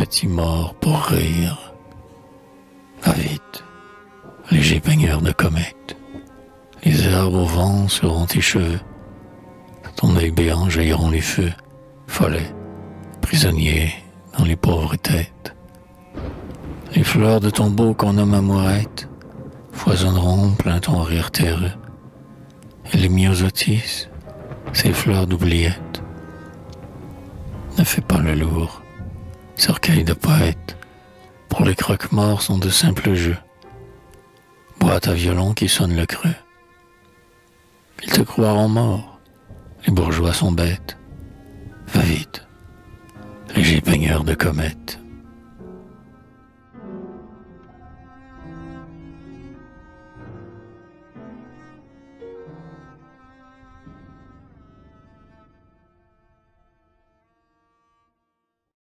petit mort pour rire. Va vite, léger peigneur de comète. Les herbes au vent seront tes cheveux. Ton œil béant jailliront les feux. Follet, prisonnier dans les pauvres têtes. Les fleurs de ton beau qu'on nomme amourette foisonneront plein ton rire terreux. Et les myosotis, ces fleurs d'oubliette. Ne fais pas le lourd, cercueil de poète. Pour les croque-morts sont de simples jeux. Boîte à violon qui sonne le creux. Ils te croiront mort, les bourgeois sont bêtes. Va vite, léger peigneur de comète.